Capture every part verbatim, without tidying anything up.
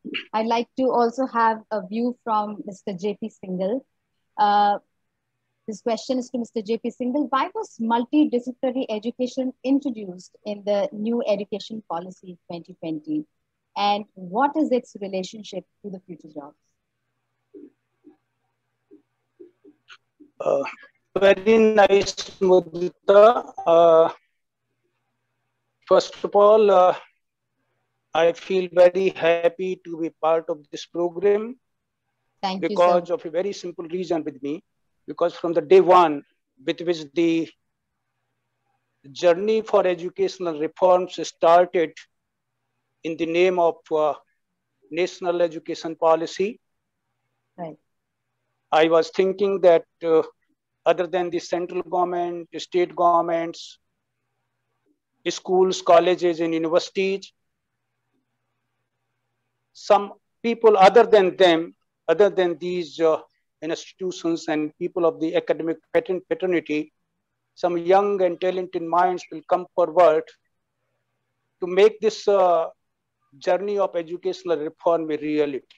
I'd like to also have a view from Mister J P Singhal. Uh, this question is to Mister J P Singhal. Why was multidisciplinary education introduced in the new education policy twenty twenty? And what is its relationship to the future jobs? Uh, very nice, Mudita. Uh, first of all, uh, I feel very happy to be part of this program. Thank you, because sir. of a very simple reason with me. Because from the day one, with which the journey for educational reforms started in the name of uh, national education policy, right. I was thinking that uh, other than the central government, state governments, schools, colleges, and universities, some people other than them, other than these uh, institutions and people of the academic fraternity, some young and talented minds will come forward to make this uh, journey of educational reform a reality.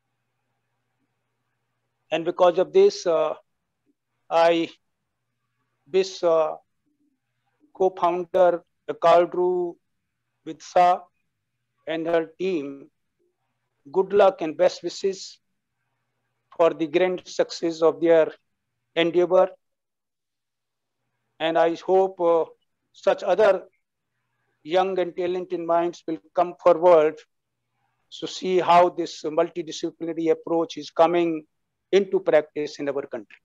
And because of this, uh, I wish uh, co-founder Kaldru Vidsa and her team good luck and best wishes for the grand success of their endeavor. And I hope uh, such other young and talented minds will come forward to see how this multidisciplinary approach is coming into practice in our country.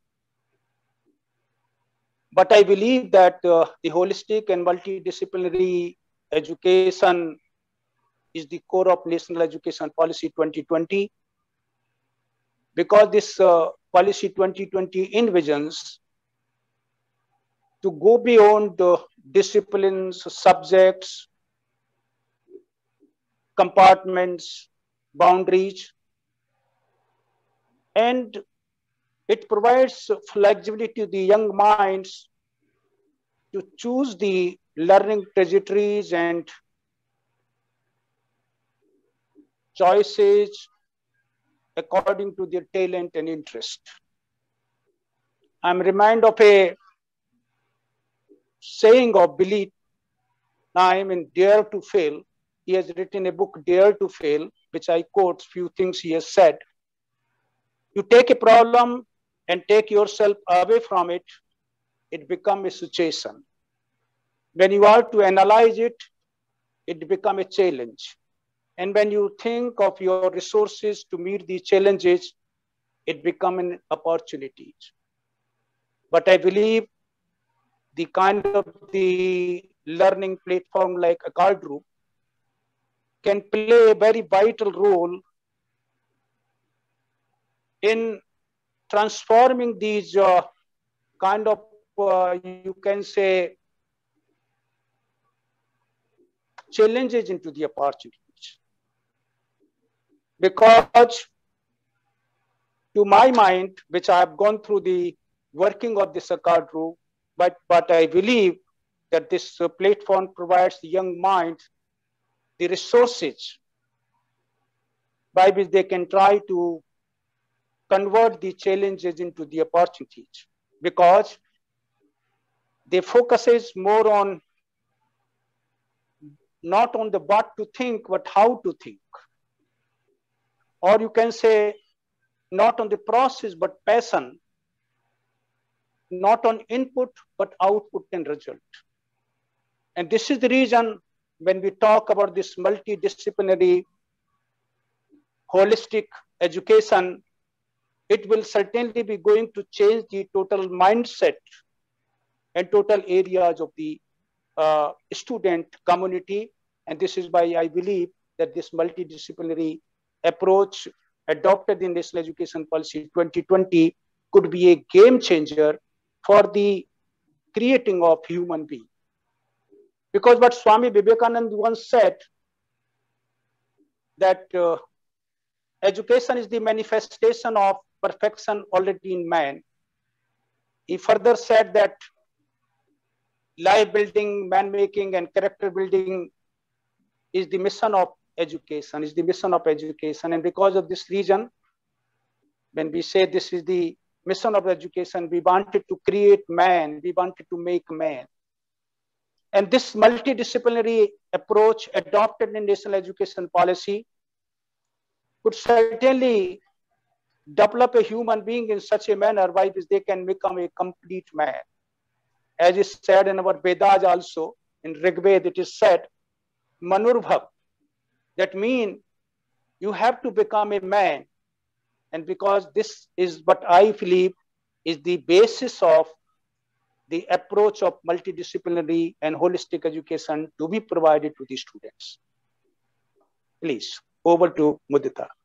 But I believe that uh, the holistic and multidisciplinary education is the core of National Education Policy twenty twenty, because this uh, policy twenty twenty envisions to go beyond the disciplines, subjects, compartments, boundaries, and it provides flexibility to the young minds to choose the learning trajectories and choices according to their talent and interest. I'm reminded of a saying of Billy Naim in Dare to Fail. He has written a book, Dare to Fail, which I quote few things he has said. You take a problem and take yourself away from it, it becomes a situation. When you are to analyze it, it becomes a challenge. And when you think of your resources to meet these challenges, it becomes an opportunity. But I believe the kind of the learning platform like Akaldru can play a very vital role in transforming these uh, kind of, uh, you can say, challenges into the opportunities. Because to my mind, which I have gone through the working of this Akaldru, but, but I believe that this uh, platform provides the young minds the resources by which they can try to convert the challenges into the opportunities, because they focuses more on not on the what to think, but how to think. Or you can say not on the process, but passion, not on input, but output and result. And this is the reason when we talk about this multidisciplinary, holistic education, it will certainly be going to change the total mindset and total areas of the uh, student community. And this is why I believe that this multidisciplinary approach adopted in National Education Policy twenty twenty could be a game changer for the creating of human being. Because what Swami Vivekananda once said, that uh, education is the manifestation of perfection already in man. He further said that life building, man making, and character building is the mission of education, is the mission of education. And because of this reason, when we say this is the mission of education, we wanted to create man, we wanted to make man. And this multidisciplinary approach adopted in national education policy could certainly develop a human being in such a manner by which they can become a complete man. As is said in our Vedas also, in Rigveda it is said, Manurvab. That means you have to become a man. And because this is what I believe is the basis of the approach of multidisciplinary and holistic education to be provided to the students. Please, over to Mudita.